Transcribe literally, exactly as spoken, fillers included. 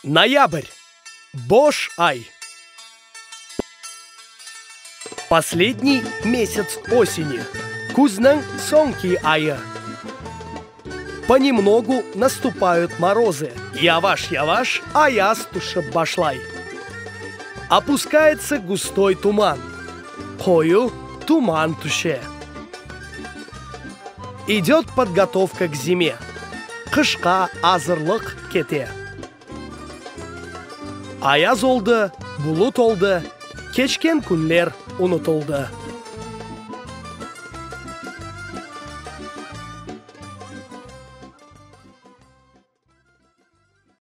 Ноябрь. Бош ай. Последний месяц осени. Кузнан сонки ая. Понемногу наступают морозы. Яваш-яваш, аяз тушып башлай. Опускается густой туман. Кою туман туше. Идет подготовка к зиме. Кышка азырлык кете. Аяз олды, булут олды, кечкен күнлер унутулды.